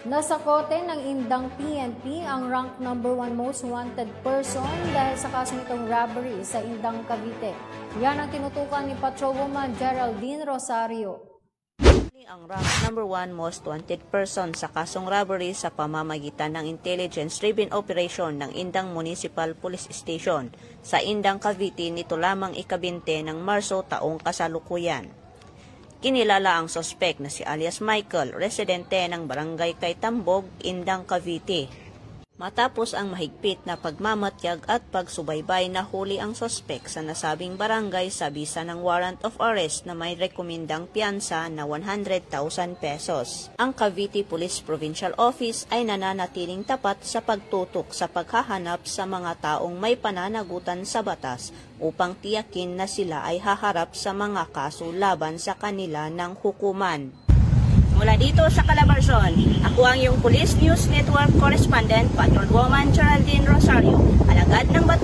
Nasa kote ng Indang PNP ang rank number 1 most wanted person dahil sa kaso nitong robbery sa Indang, Cavite. Yan ang tinutukan ni Patrolwoman Geraldine Rosario. Ang rank number 1 most wanted person sa kasong robbery sa pamamagitan ng intelligence-driven operation ng Indang Municipal Police Station sa Indang, Cavite nito lamang ika-20 ng Marso taong kasalukuyan. Kinilala ang sospek na si alias Michael, residente ng Barangay Kaytambog, Indang, Cavite. Matapos ang mahigpit na pagmamatyag at pagsubaybay, nahuli ang sospek sa nasabing barangay sa bisa ng warrant of arrest na may rekomendang piyansa na 100,000 pesos. Ang Cavite Police Provincial Office ay nananatiling tapat sa pagtutok sa paghahanap sa mga taong may pananagutan sa batas upang tiyakin na sila ay haharap sa mga kaso laban sa kanila ng hukuman. Mula dito sa Calabarzon, ako ang iyong Police News Network Correspondent, Patrolwoman Geraldine Rosario, alagad ng